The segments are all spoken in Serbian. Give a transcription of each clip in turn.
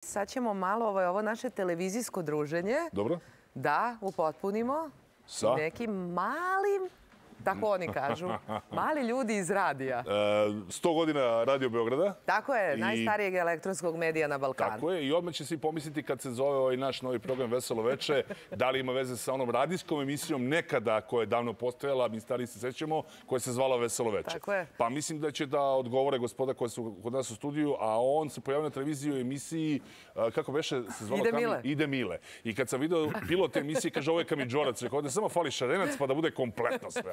sad ćemo malo ovo naše televizijsko druženje. Dobro. Da, upotpunimo. Sa? Nekim malim, tako oni kažu, mali ljudi iz radija. 100 godina Radio Beograda. Tako je, najstarijeg elektronskog medija na Balkanu. Tako je, i odmah će svi pomisliti kad se zove ovaj naš novi program Veselo veče, da li ima veze sa onom radijskom emisijom nekada koja je davno postojala, mi stari se sećamo, koja se zvala Veselo veče. Tako je. Pa mislim da će da odgovore gospoda koja su kod nas u studiju, a on se pojavio na televiziji u emisiji, kako beše se zvala? Ide Mile. I kad sam video pilot te emisije, kaže, ovo je Kamidžorac, rekao, ovdje samo fali Šarenac pa da bude kompletno sve.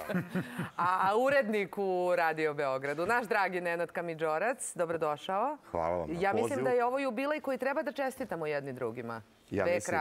A urednik u Radio Beogradu, naš dragi Nenad Kamidžorac, dobrodošao. Hvala vam na pozivu. Ja mislim da je ovo jubilej koji treba da čestitamo jedni drugima. Ja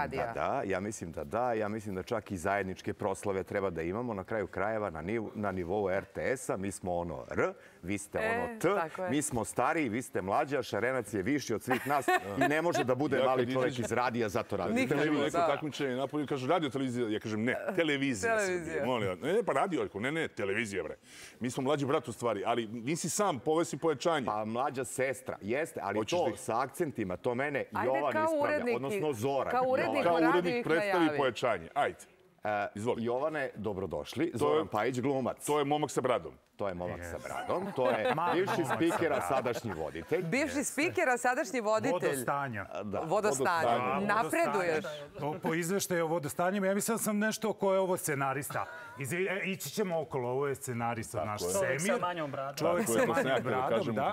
mislim da da. Ja mislim da čak i zajedničke proslave treba da imamo. Na kraju krajeva, na nivou RTS-a, mi smo ono R, vi ste ono T, mi smo stariji, vi ste mlađa, Šarenac je viši od svih nas i ne može da bude mali čovjek iz radija, zato radi. Kad ima neko takmičenje napolju, kažu radio, televizija, ja kažem ne, televizija. Ne, pa radio, ne, televizija, bre. Mi smo mlađi brat u stvari, ali nisi sam, povesi pojačanje. Pa mlađa sestra, jeste, ali to sa akcentima, to mene Jovan ispravlja, odnosno Zoran. Kao urednik predstavi pojačanje. Ajde, izvoli. Jovane, dobrodošli. Zoran Pajić, glumac. To je momak sa bradom. To je momak sa bradom. To je bivši spiker, a sadašnji voditelj. Bivši spiker, a sadašnji voditelj. Vodostanja. Vodostanja. Napreduješ. Po izveštaju o vodostanjima, ja mislim da sam nešto ko je ovo scenarista. Ići ćemo okolo, ovo je scenarista naš Semir. Čovjek sa manjom bradom. Čovjek sa manjom bradom, da.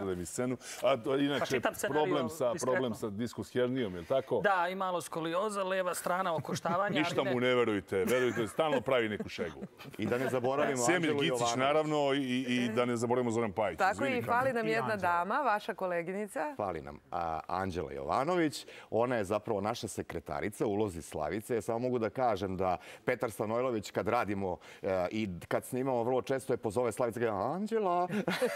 Inače, problem sa diskus hernijom, je li tako? Da, i malo skolioza, leva strana okoštavanja. Ništa mu ne verujte, stalno pravi neku šegu. I da ne zaboravimo Semir Gicić, naravno, i da ne zaboravimo Zoran Pajić. Tako i fali nam jedna dama, vaša koleginica. Fali nam Anđela Jovanović. Ona je zapravo naša sekretarica u ulozi Slavice. Ja samo mogu da kažem da Petar Stanojlović kad radimo i kad snimamo vrlo često je pozove Slavica i kaže Anđela.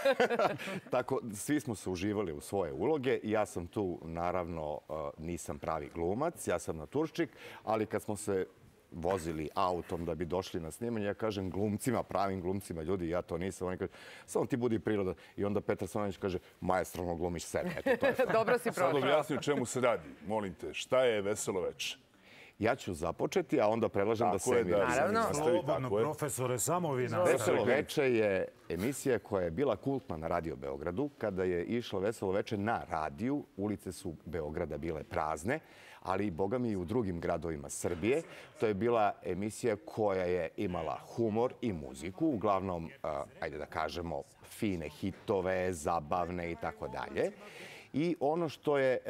Tako, svi smo se uživali u svoje uloge. Ja sam tu, naravno, nisam pravi glumac. Ja sam naturščik, ali kad smo se vozili autom da bi došli na snimanje, ja kažem glumcima, pravim glumcima, ljudi, ja to nisam. Oni kaže, samo ti budi priroda. I onda Petar Stanović kaže, maestralno glumiš sebe. Dobro si prošao. Sad objasni o čemu se radi. Molim te, šta je Veselo veče? Ja ću započeti, a onda predlažem da Semir nastavi. Slobodno, profesore, samo vi nastavite. Veselo veče je emisija koja je bila kultna na Radio Beogradu. Kada je išlo Veselo veče na radiju, ulice su Beograda bile prazne, ali i, boga mi, i u drugim gradovima Srbije. To je bila emisija koja je imala humor i muziku, uglavnom, ajde da kažemo, fine hitove, zabavne i tako dalje. I ono što je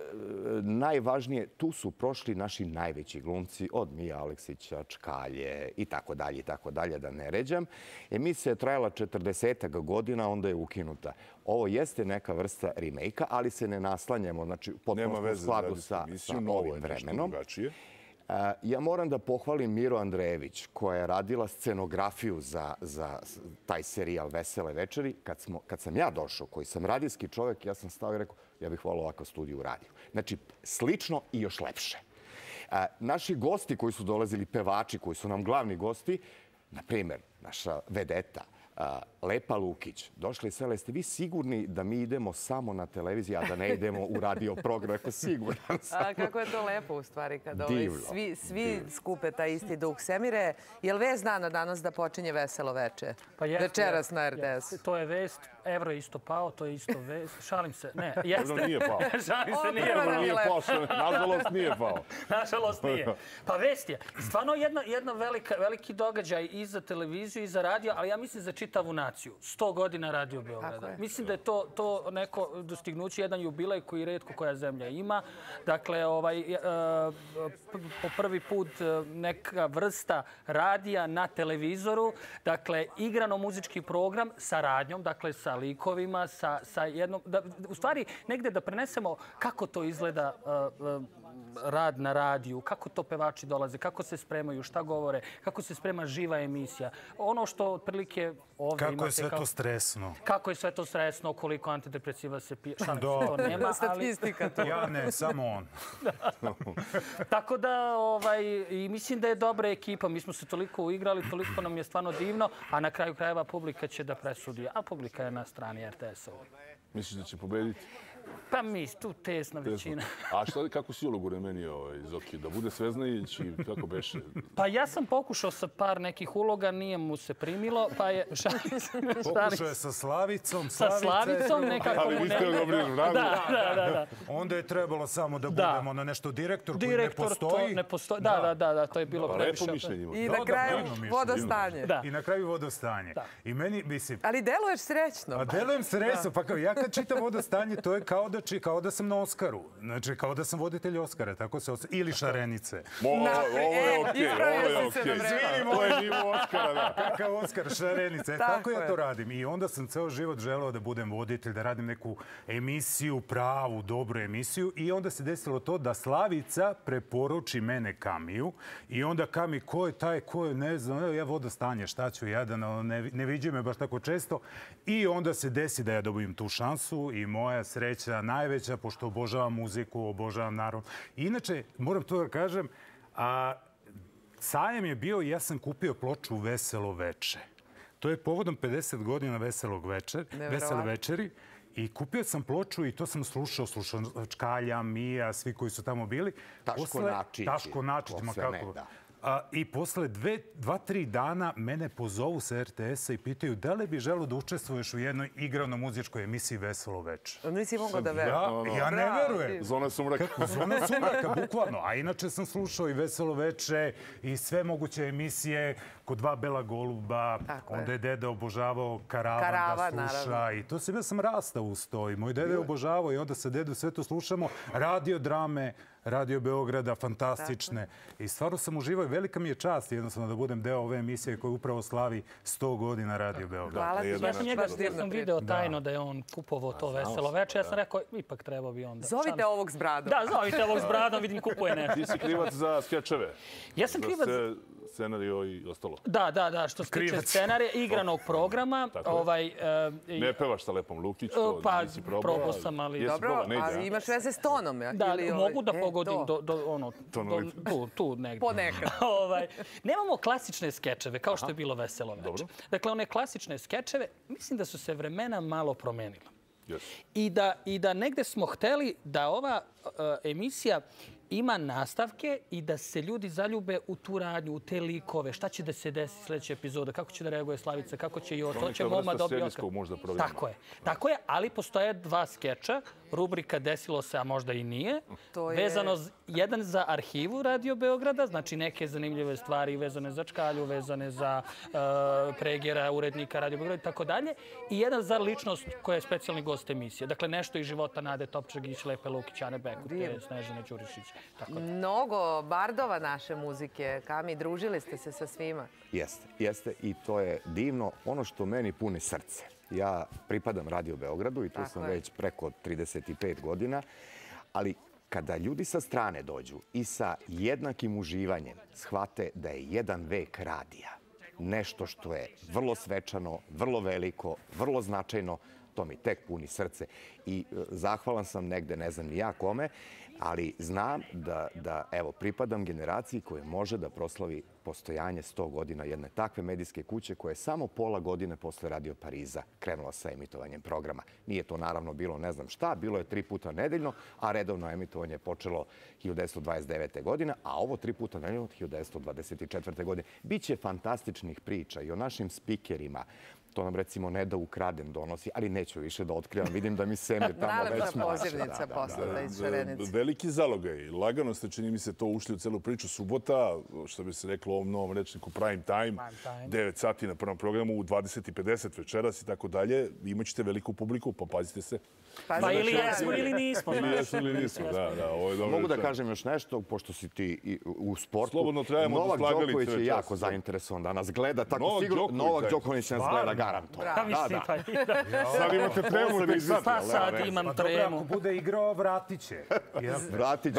najvažnije, tu su prošli naši najveći glumci, od Mija Aleksića, Čkalje i tako dalje, da ne ređam. Emisija je trajala 40 godina, onda je ukinuta. Ovo jeste neka vrsta remake-a, ali se ne naslanjamo, znači, potpuno u skladu sa ovim vremenom. Ja moram da pohvalim Miru Andrejević, koja je radila scenografiju za taj serijal Vesele večeri. Kad sam ja došao, koji sam radijski čovjek, ja sam stao i rekao, ja bih volao ovakav studiju u radiju. Znači, slično i još lepše. Naši gosti koji su dolazili, pevači koji su nam glavni gosti, na primjer, naša vedeta, Lepa Lukić, došli iz sela, jeste vi sigurni da mi idemo samo na televiziji, a da ne idemo u radio program? Rekao, siguran sam. Kako je to lepo u stvari kada svi skupe taj isti duh. Semire, je li vest dana danas da počinje Veselo veče? Večeras na RTS. To je vest, evro je isto pao, to je isto vest. Šalim se, ne, jeste. Evro nije pao. Šalim se, nije pao. Nažalost nije pao. Nažalost nije. Pa vest je. Stvarno jedna veliki događaj i za televiziju i za radio, ali ja mislim za čitavu naciju. 100 godina Radio Beograda. Mislim da je to neko dostignuće, jedan jubilej koji retko koja zemlja ima. Dakle, po prvi put neka vrsta radija na televizoru. Dakle, igrano muzički program sa radnjom, dakle, sa likovima, sa jednom... U stvari, negde da prenesemo kako to izgleda rad na radiju, kako to pevači dolaze, kako se spremaju, šta govore, kako se sprema živa emisija. Ono što otprilike ovdje imate... Kako je sve to stresno. Kako je sve to stresno, koliko antidepresiva se pije. Šta to nema, statistika to. Ja ne, samo on. Tako da, i mislim da je dobra ekipa. Mi smo se toliko uigrali, toliko nam je stvarno divno, a na kraju krajeva publika će da presudi. A publika je na strani RTS-a. Misliš da će pobediti? Pa mi, tu tesna većina. A kako si ulogu remenio, Zoki? Da bude Sveznajić i kako beše? Pa ja sam pokušao sa par nekih uloga, nije mu se primilo, pa je... Pokušao je sa Slavicom. Sa Slavicom, nekako mu ne... Ali niste odobrili žradu. Da. Onda je trebalo samo da budemo na nešto direktor koji ne postoji. Da, to je bilo previše. Lepo mišljenje ima. I na kraju vodostanje. I na kraju vodostanje. I meni, mislim... Ali deluješ srećno. A delujem srećno. Pa kao ja kad čitam vodostanje, to je kao da sam na Oskaru. Znači, kao da sam voditelj Oskara. Tako se ili Šarenice. Ovo je okej. To je nivo Oskara, da. Kakav Oskar, Šarenice. Tako ja to radim. I onda sam ceo život želeo da budem voditelj, da radim neku emisiju, pravu, dobru emisiju. I onda se desilo to da Slavica preporuči mene Kamiju. I onda Kami, ko je taj, ko je, ne znam, ja vodostanje, šta ću jedan, ne viđu me baš tako često. I onda se desi da ja dobijem tu šansu i moja sreća najveća, pošto obožavam muziku, obožavam narod. Inače, moram to da kažem, sajam je bio i ja sam kupio ploču Veselo veče. To je povodom 50 godina Vesele večeri. I kupio sam ploču i to sam slušao Čkalja, Mija, svi koji su tamo bili. Taško Načić, ma kako. I posle 2-3 dana mene pozovu sa RTS-a i pitaju da li bi želeo da učestvuješ u jednoj igrano-muzičkoj emisiji Veselo veče. Nisi mogao da veruješ. Ja ne verujem. Zona sumraka. Zona sumraka, bukvalno. A inače sam slušao i Veselo veče i sve moguće emisije kod Dva bela goluba. Onda je deda obožavao Karavan da sluša. I to se ja sam rastao uz to. I moj deda je obožavao i onda sa dedu sve to slušamo. Radio drame, Radio Beograda, fantastične. I stvarno sam uživao i velika mi je čast jednostavno da budem deo ove emisije koja upravo slavi 100 godina Radio Beograda. Hvala ti. Ja sam video tajno da je on kupovao to Veselo veče. Ja sam rekao, ipak trebao bi onda. Zovite ovog s bradom. Da, zovite ovog s bradom, vidim kupuje nešto. Ti si krivac za skečeve. Ja sam krivac za scenario i ostalo. Da, što se tiče scenarija, igranog programa. Ne pevaš sa Lepom Lukić, to nisi probao. Probao sam, ali... Dobro, ali imaš veze s tonom. Da, mogu da pogodim tu negdje. Ponekad. Nemamo klasične skečeve, kao što je bilo Veselo veče. Dakle, one klasične skečeve, mislim da su se vremena malo promenila. I da negde smo hteli da ova emisija ima nastavke i da se ljudi zaljube u tu radnju, u te likove. Šta će da se desi sljedeće epizode? Kako će da reaguje Slavica? Kako će i to će Moma dobiti Oskar? Tako je. Ali postoje 2 skeča. Rubrika Desilo se, a možda i nije. Vezano jedan za arhivu Radio Beograda, znači neke zanimljive stvari vezane za Čkalju, vezane za Pregera, urednika Radio Beograda i tako dalje. I jedan za ličnost koja je specijalni gost emisije. Dakle, nešto iz života Nade Topčagić, Lepe Lukić, Ane Bekute, Snežane Đurišić. Mnogo bardova naše muzike. Kami, družili ste se sa svima. Jeste. I to je divno. Ono što meni puni srce. Ja pripadam Radio Beogradu i tu sam već preko 35 godina. Ali kada ljudi sa strane dođu i sa jednakim uživanjem shvate da je jedan vek radija nešto što je vrlo svečano, vrlo veliko, vrlo značajno, to mi tek puni srce. I zahvalan sam negde, ne znam ni ja kome, ali znam da pripadam generaciji koja može da proslavi postojanje 100 godina jedne takve medijske kuće koja je samo pola godine posle Radio Pariza krenula sa emitovanjem programa. Nije to naravno bilo ne znam šta, bilo je 3 puta nedeljno, a redovno emitovanje je počelo 1929. godine, a ovo 3 puta nedeljno od 1924. godine. Biće fantastičnih priča i o našim spikerima. To nam recimo Neda Ukraden donosi, ali neću više da otkrivam. Vidim da mi Semir tamo već maša. Najlepša pozivnica posle iz Šarenice. Veliki zalogaj. Lagano ste, čini mi se, to ušli u celu priču. Subota, što bi se reklo u ovom novom rečniku, prime time, 9 sati na prvom programu, u 20:50 večeras i tako dalje. Imaćete veliku publiku, pa pazite se. Pa ili jesmo ili nismo. Ili jesmo ili nismo, da. Mogu da kažem još nešto, pošto si ti u sportu. Slobodno trebamo da slagali. Novak Đoković je jako zainteresovan da nas gleda, tako sigurno Novak Đoković nas gleda garantovano. Sad imate tremu da izvati. Pa sad imam tremu. Ako bude igrao, vratit će. Vratit će.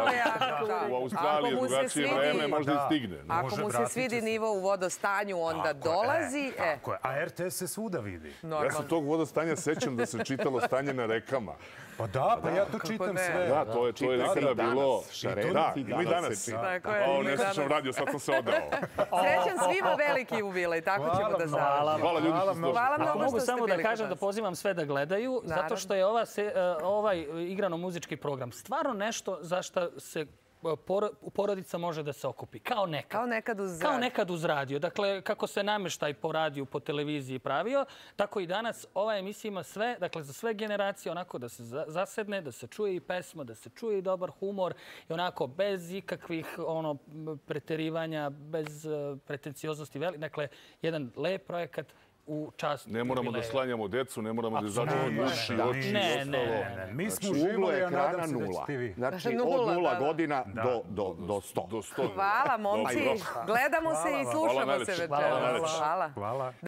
U Australiji je drugačije vreme, možda i stigne. Ako mu se svidi nivo u vodostanju, onda dolazi. A RTS se svuda vidi. Ja se tog vodostanja sećam da se čitalo stanje na rekama. Pa da, pa ja to čitam sve. Da, to je nekada bilo... Da, i mi danas. Ne slušam radio, sad sam se odao. Srećan svima veliki jubilej, tako ćemo da završimo. Hvala ljudi što ste došli. Hvala mnogo što ste bili kod nas. Mogu samo da kažem da pozivam sve da gledaju, zato što je ovaj igrano-muzički program stvarno nešto za što se porodica može da se okupi. Kao nekad. Kao nekad uz radio. Dakle, kako se namještaj po radiju, po televiziji pravio, tako i danas ova emisija ima sve, dakle, za sve generacije, onako da se zasedne, da se čuje i pesma, da se čuje i dobar humor i onako bez ikakvih preterivanja, bez pretencioznosti. Dakle, jedan lep projekat u čast jubileja. Ne moramo da slanjamo decu, ne moramo da izađemo uši, oči. Ne. Mi smo uživali, a nadam se da ćete vi. Znači, od 0 godina do 100. Hvala, momci. Gledamo se i slušamo se večeras. Hvala.